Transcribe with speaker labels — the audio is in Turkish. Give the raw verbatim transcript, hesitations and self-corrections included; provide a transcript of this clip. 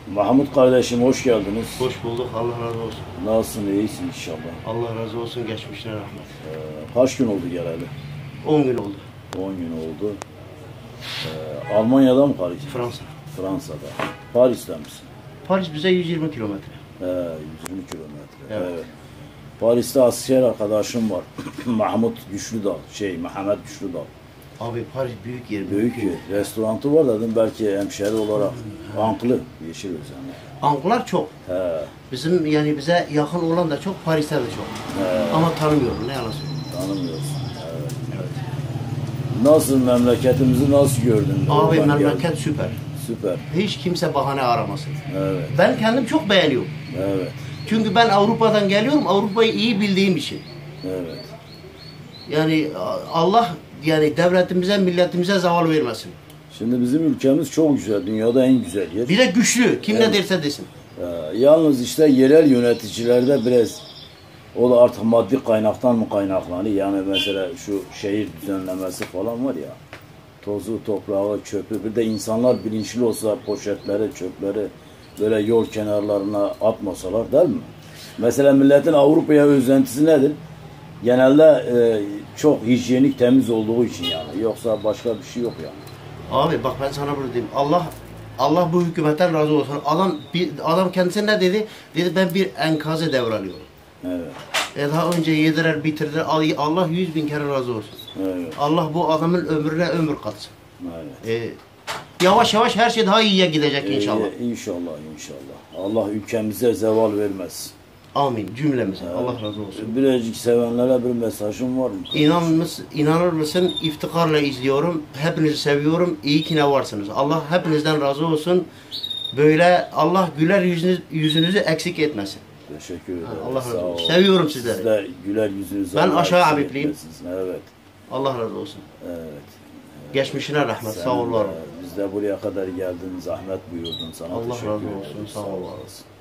Speaker 1: Mahmut kardeşim hoş geldiniz.
Speaker 2: Hoş bulduk. Allah razı olsun.
Speaker 1: Nasılsın? İyisin inşallah.
Speaker 2: Allah razı olsun. Geçmişine rahmet.
Speaker 1: Ee, kaç gün oldu geleli?
Speaker 2: on gün oldu.
Speaker 1: on gün oldu. Ee, Almanya'da mı Paris?
Speaker 2: Fransa.
Speaker 1: Fransa'da. Paris'te misin?
Speaker 2: Paris bize yüz yirmi kilometre.
Speaker 1: He, yüz yirmi kilometre.
Speaker 2: Evet.
Speaker 1: Evet. Paris'te asker arkadaşım var. Mahmut Güçlüdal. Şey, Mehmet Güçlüdal.
Speaker 2: Abi Paris büyük yer.
Speaker 1: Büyük yer. Restorantı var dedim belki hemşeri olarak. Anklı. Yeşil Özen'de.
Speaker 2: Anklar çok.
Speaker 1: He.
Speaker 2: Bizim yani bize yakın olan da çok, Paris'te de çok.
Speaker 1: He.
Speaker 2: Ama tanımıyorum. Ne yalan söyleyeyim.
Speaker 1: Tanımıyorsun. Evet.
Speaker 2: Evet.
Speaker 1: Nasıl memleketimizi nasıl gördün?
Speaker 2: Abi
Speaker 1: Oradan
Speaker 2: memleket
Speaker 1: geldin.
Speaker 2: süper.
Speaker 1: Süper.
Speaker 2: Hiç kimse bahane aramasın.
Speaker 1: Evet.
Speaker 2: Ben kendim çok beğeniyorum.
Speaker 1: Evet.
Speaker 2: Çünkü ben Avrupa'dan geliyorum. Avrupa'yı iyi bildiğim için.
Speaker 1: Evet.
Speaker 2: Yani Allah yani devletimize, milletimize zaval vermesin.
Speaker 1: Şimdi bizim ülkemiz çok güzel. Dünyada en güzel yer.
Speaker 2: Bir de güçlü. Kim
Speaker 1: Evet.
Speaker 2: ne derse desin.
Speaker 1: Ee, yalnız işte yerel yöneticilerde biraz o da artık maddi kaynaktan mı kaynaklanıyor? Yani mesela şu şehir düzenlemesi falan var ya. Tozu, toprağı, çöpü. Bir de insanlar bilinçli olsa poşetleri, çöpleri böyle yol kenarlarına atmasalar değil mi? Mesela milletin Avrupa'ya özentisi nedir? Genelde e, çok hijyenik, temiz olduğu için yani. Yoksa başka bir şey yok yani.
Speaker 2: Abi bak ben sana bunu diyeyim. Allah Allah bu hükümetten razı olsun. Adam bir adam kendisine ne dedi? Dedi ben bir enkazı devralıyorum.
Speaker 1: Evet.
Speaker 2: E daha önce yediler, bitirdiler. Allah yüz bin kere razı olsun.
Speaker 1: Evet.
Speaker 2: Allah bu adamın ömrüne ömür katsın.
Speaker 1: Evet.
Speaker 2: E, yavaş yavaş her şey daha iyiye gidecek
Speaker 1: Ee,
Speaker 2: inşallah.
Speaker 1: İnşallah, inşallah. Allah ülkemize zeval vermez.
Speaker 2: Amin cümlemize.
Speaker 1: Evet.
Speaker 2: Allah razı olsun.
Speaker 1: Birazcık sevenlere bir mesajım var mı?
Speaker 2: İnan mısın, inanır mısın? İftikarla izliyorum. Hepinizi seviyorum. İyi ki ne varsınız. Allah hepinizden razı olsun. Böyle Allah güler yüzünüz, yüzünüzü eksik etmesin.
Speaker 1: Teşekkür ederim.
Speaker 2: Allah razı
Speaker 1: Sağ
Speaker 2: olsun.
Speaker 1: olun.
Speaker 2: Seviyorum sizleri.
Speaker 1: Sizler güler yüzünüzü.
Speaker 2: Ben
Speaker 1: Allah
Speaker 2: aşağı
Speaker 1: eksik
Speaker 2: Habibliyim.
Speaker 1: etmesin. Evet.
Speaker 2: Allah razı olsun.
Speaker 1: Evet.
Speaker 2: Geçmişine rahmet.
Speaker 1: Sen
Speaker 2: Sağ ol.
Speaker 1: de, biz de buraya kadar geldin, zahmet buyurdun. Sana
Speaker 2: Allah
Speaker 1: teşekkür
Speaker 2: razı
Speaker 1: ederim.
Speaker 2: olsun. Sağ ol.
Speaker 1: olasın.